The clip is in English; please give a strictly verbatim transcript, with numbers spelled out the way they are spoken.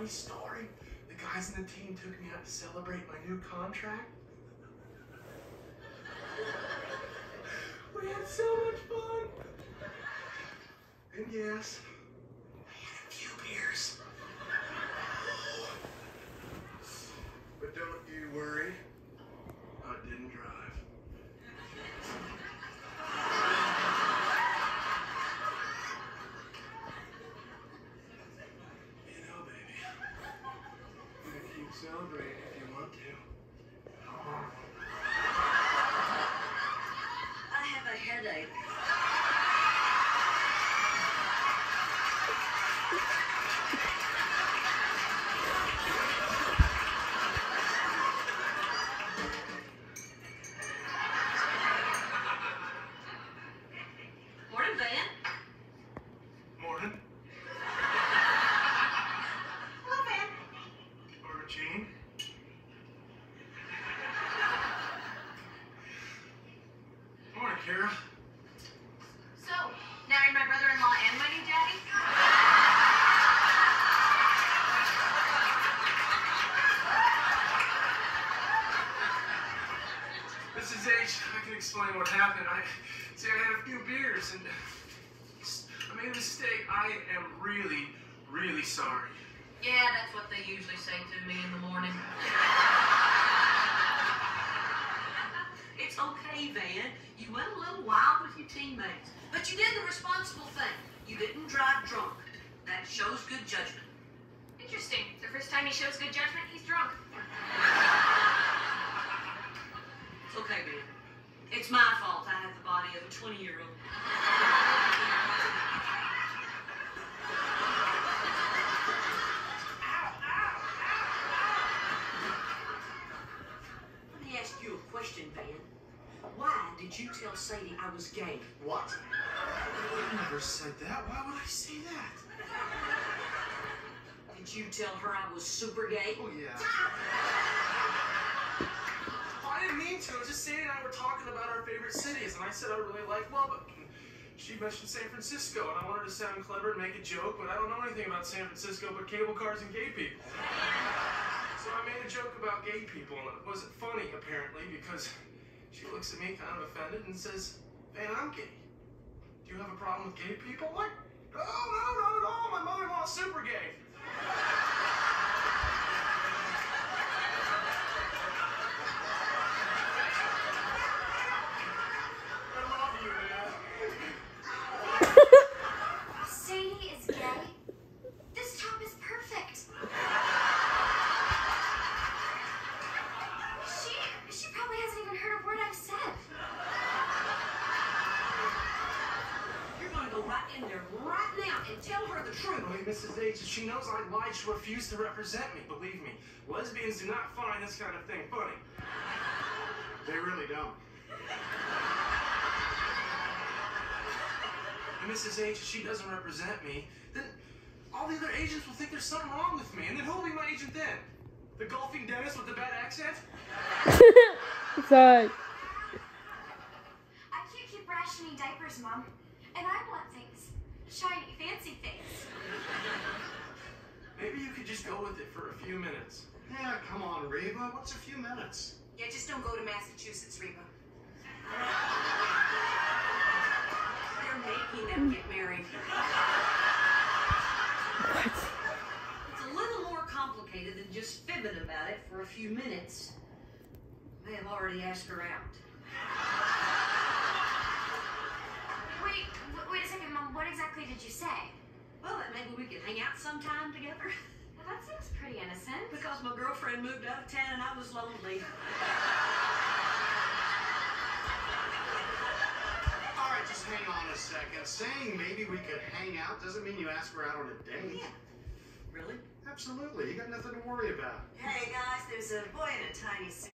funny story. The guys in the team took me out to celebrate my new contract. We had so much fun. And yes, I had a few beers. But don't you worry, I didn't drive. You know, baby, you can keep celebrating if you want to. I have a headache. Morning, Van. Morning. Hello, Van. Or Gene. Morning, Kara. So, now you're my brother-in-law and my new daddy? Missus H, I can explain what happened. I see I had a few beers and I made a mistake. I am really, really sorry. Yeah, that's what they usually say to me in the morning. It's okay, Van. You went a little wild with your teammates, but you did the responsible thing. You didn't drive drunk. That shows good judgment. Interesting. The first time he shows good judgment, he's drunk. It's okay, Van. It's my fault I have the body of a twenty-year-old. Let me ask you a question, Van. Why did you tell Sadie I was gay? What? I never said that. Why would I say that? Did you tell her I was super gay? Oh, yeah. I didn't mean to. It was just Sadie and I were talking about our favorite cities, and I said I really like Lubbock. She mentioned San Francisco, and I wanted to sound clever and make a joke, but I don't know anything about San Francisco but cable cars and gay people. So I made a joke about gay people, and it wasn't funny, apparently, because she looks at me kind of offended and says, "Hey, I'm gay. Do you have a problem with gay people?" Like, "Oh, no, not at all. My mother-in-law's super gay." I love you, man. Sadie is gay? This top is perfect. She, she probably hasn't even heard a word I've said. You're going to go right in there right now and tell her the truth. Wait, Missus H, she knows I lied. She refused to represent me. Believe me, lesbians do not find this kind of thing funny. They really don't. And Missus H, if she doesn't represent me, then all the other agents will think there's something wrong with me. And then who'll be my agent then? The golfing dentist with the bad accent? Sorry. I can't keep rationing diapers, Mom. And I want things. Shiny, fancy things. Maybe you could just go with it for a few minutes. Yeah, come on, Reba. What's a few minutes? Yeah, just don't go to Massachusetts, Reba. They're making them get married. What? It's a little more complicated than just fibbing about it for a few minutes. I may have already asked her out. Wait, w- wait a second, Mom. What exactly did you say? Well, that maybe we could hang out sometime together. Well, that seems pretty innocent. Because my girlfriend moved out of town and I was lonely. All right, just hang on a second. Saying maybe we could hang out doesn't mean you ask her out on a date. Yeah. Really? Absolutely. You got nothing to worry about. Hey guys, there's a boy in a tiny suit.